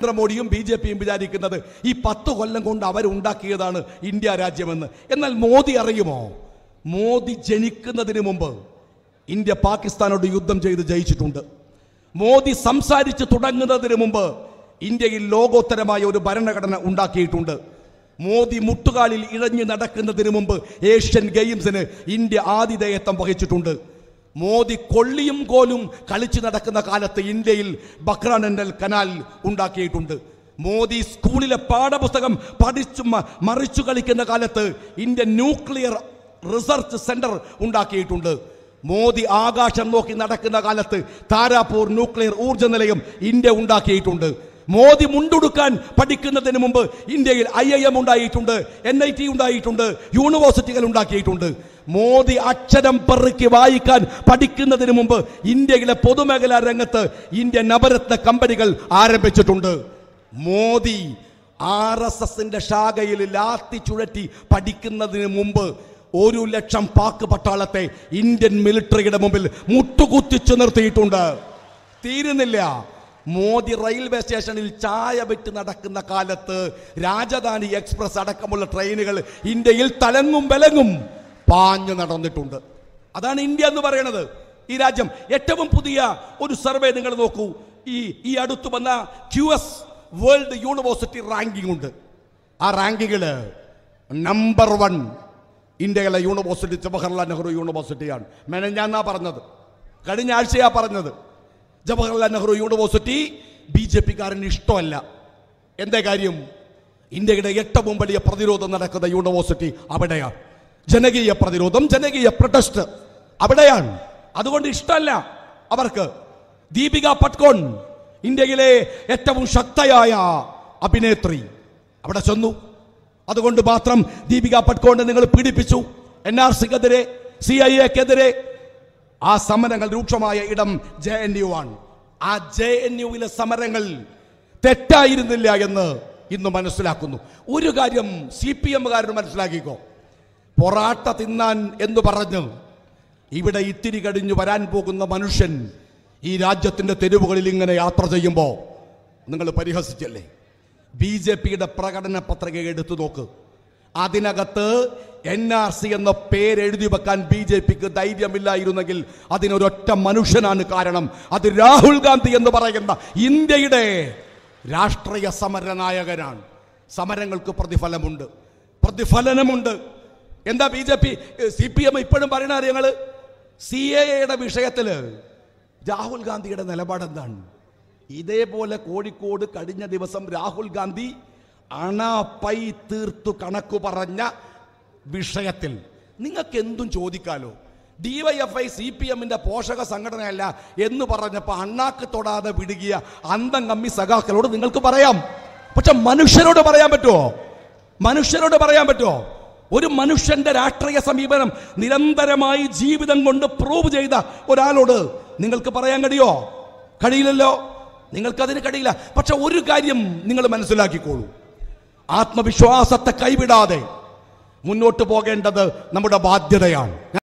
നരേന്ദ്രമോദിയും BJPയും വിചാരിക്കുന്നത് ഈ 10 കൊല്ലം കൊണ്ട് അവരുണ്ടാക്കിയതാണ് ഇന്ത്യ രാജ്യമെന്ന്. എന്നാൽ മോദി അറിയുമോ, മോദി ജനിക്കുന്നതിന് മുമ്പ് ഇന്ത്യ പാകിസ്ഥാനോട് യുദ്ധം ചെയ്ത് ജയിച്ചിട്ടുണ്ട്. മോദി സംസാരിച്ച് തുടങ്ങുന്നതിന് മുമ്പ് ഇന്ത്യയിൽ ലോകോത്തരമായ ഒരു ഭരണഘടന ഉണ്ടാക്കിയിട്ടുണ്ട്. മോദി മുട്ടുകാലിൽ ഇഴഞ്ഞു നടക്കുന്നതിന് മുമ്പ് ഏഷ്യൻ ഗെയിംസിന് ഇന്ത്യ ആതിഥേയത്വം വഹിച്ചിട്ടുണ്ട്. മോദി കൊള്ളിയും കോലും കളിച്ചു നടക്കുന്ന കാലത്ത് ഇന്ത്യയിൽ ബക്രാനൽ കനാൽ ഉണ്ടാക്കിയിട്ടുണ്ട്. മോദി സ്കൂളിലെ പാഠപുസ്തകം പഠിച്ചു മറിച്ചു കളിക്കുന്ന കാലത്ത് ഇന്ത്യ ന്യൂക്ലിയർ റിസർച്ച് സെന്റർ ഉണ്ടാക്കിയിട്ടുണ്ട്. മോദി ആകാശം നോക്കി നടക്കുന്ന കാലത്ത് താരാപൂർ ന്യൂക്ലിയർ ഊർജ്ജ നിലയം ഇന്ത്യ ഉണ്ടാക്കിയിട്ടുണ്ട്. മോദി മുണ്ടുടുക്കാൻ പഠിക്കുന്നതിന് മുമ്പ് ഇന്ത്യയിൽ IIM ഉണ്ടായിട്ടുണ്ട്, NIT ഉണ്ടായിട്ടുണ്ട്, യൂണിവേഴ്സിറ്റികൾ ഉണ്ടാക്കിയിട്ടുണ്ട്. മോദി അക്ഷരം പെറുക്കി വായിക്കാൻ പഠിക്കുന്നതിന് മുമ്പ് ഇന്ത്യയിലെ പൊതുമേഖലാ രംഗത്ത് ഇന്ത്യ നവരത്ന കമ്പനികൾ ആരംഭിച്ചിട്ടുണ്ട്. മോദി RSSന്റെ ശാഖയിൽ ലാത്തി ചുഴറ്റി പഠിക്കുന്നതിന് മുമ്പ് 1 ലക്ഷം പാക് പട്ടാളത്തെ ഇന്ത്യൻ മിലിറ്ററിയുടെ മുമ്പിൽ മുട്ടുകുത്തിച്ചു നിർത്തിയിട്ടുണ്ട്. തീരുന്നില്ല. മോദി റെയിൽവേ സ്റ്റേഷനിൽ ചായ വിറ്റ് നടക്കുന്ന കാലത്ത് രാജധാനി എക്സ്പ്രസ് അടക്കമുള്ള ട്രെയിനുകൾ ഇന്ത്യയിൽ തലങ്ങും വിലങ്ങും പാഞ്ഞു നടന്നിട്ടുണ്ട്. അതാണ് ഇന്ത്യ എന്ന് പറയുന്നത്. ഈ രാജ്യം ഏറ്റവും പുതിയ ഒരു സർവേ നിങ്ങൾ നോക്കൂ. ഈ അടുത്ത് വന്ന QS വേൾഡ് യൂണിവേഴ്സിറ്റി റാങ്കിംഗ് ഉണ്ട്. ആ റാങ്കിങ്ങില് നമ്പർ 1 ഇന്ത്യയിലെ യൂണിവേഴ്സിറ്റി ജവഹർലാൽ നെഹ്റു യൂണിവേഴ്സിറ്റിയാണ്. മെനഞ്ഞാന്നാ പറഞ്ഞത്, കഴിഞ്ഞ ആഴ്ചയാ പറഞ്ഞത്. ജവഹർലാൽ നെഹ്റു യൂണിവേഴ്സിറ്റി BJPക്കാരന് ഇഷ്ടമല്ല. എന്താ കാര്യം? ഇന്ത്യയുടെ ഏറ്റവും വലിയ പ്രതിരോധം നടക്കുന്ന യൂണിവേഴ്സിറ്റി അവിടെയാണ്. ജനകീയ പ്രതിരോധം, ജനകീയ പ്രൊട്ടസ്റ്റ് അവിടെയാണ്. അതുകൊണ്ട് ഇഷ്ടമല്ല അവർക്ക്. ദീപിക പട്കോൺ, ഇന്ത്യയിലെ ഏറ്റവും ശക്തയായ അഭിനേത്രി, അവിടെ ചെന്നു. അതുകൊണ്ട് മാത്രം ദീപിക പട്കോണിനെ നിങ്ങൾ പീഡിപ്പിച്ചു. NRCക്കെതിരെ, CIA-ക്കെതിരെ. ആ സമരങ്ങൾ രൂക്ഷമായ ഇടം JNU ആണ്. ആ JNUവിലെ സമരങ്ങൾ തെറ്റായിരുന്നില്ല എന്ന് ഇന്ന് മനസ്സിലാക്കുന്നു. ഒരു കാര്യം CPM-കാരന് മനസ്സിലാക്കിക്കോ. പൊറാട്ട തിന്നാൻ എന്ന് പറഞ്ഞ് ഇവിടെ ഇത്തിരി കഴിഞ്ഞു വരാൻ പോകുന്ന മനുഷ്യൻ ഈ രാജ്യത്തിന്റെ തെരുവുകളിൽ ഇങ്ങനെ യാത്ര ചെയ്യുമ്പോൾ നിങ്ങൾ പരിഹസിച്ചല്ലേ? BJPയുടെ പ്രകടന പത്രിക എടുത്തു നോക്ക്. അതിനകത്ത് NRC എന്ന പേരെഴുതി വെക്കാൻ BJPക്ക് ധൈര്യമില്ലായിരുന്നെങ്കിൽ അതിനൊരൊറ്റ മനുഷ്യനാണ് കാരണം. അത് രാഹുൽ ഗാന്ധി എന്ന് പറയുന്ന ഇന്ത്യയുടെ രാഷ്ട്രീയ സമരനായകനാണ്. സമരങ്ങൾക്ക് പ്രതിഫലനമുണ്ട്. എന്താ CPM ഇപ്പോഴും പറയണ ഞങ്ങള് CAA വിഷയത്തില് രാഹുൽ ഗാന്ധിയുടെ നിലപാടെന്താണ്? ഇതേപോലെ കോഴിക്കോട് കഴിഞ്ഞ ദിവസം രാഹുൽ ഗാന്ധി അണപൈ തീർത്തു കണക്കു പറഞ്ഞ വിഷയത്തിൽ നിങ്ങൾക്ക് എന്തും ചോദിക്കാലോ. DYFI CPM-ന്റെ പോഷക സംഘടനയല്ല എന്ന് പറഞ്ഞപ്പോൾ അണ്ണാക്ക് തൊടാതെ വിടുകിയ അന്തം കമ്മി സഖാക്കളോട് നിങ്ങൾക്ക് പറയാം. പക്ഷെ മനുഷ്യരോട് പറയാൻ പറ്റുമോ? മനുഷ്യരോട് പറയാൻ പറ്റുമോ? ഒരു മനുഷ്യന്റെ രാഷ്ട്രീയ സമീപനം നിരന്തരമായി ജീവിതം കൊണ്ട് പ്രൂവ് ചെയ്ത ഒരാളോട് നിങ്ങൾക്ക് പറയാൻ കഴിയില്ലല്ലോ. നിങ്ങൾക്കതിന് കഴിയില്ല. പക്ഷെ ഒരു കാര്യം നിങ്ങൾ മനസ്സിലാക്കിക്കോളൂ. ആത്മവിശ്വാസത്തെ കൈവിടാതെ മുന്നോട്ട് പോകേണ്ടത് നമ്മുടെ ബാധ്യതയാണ്.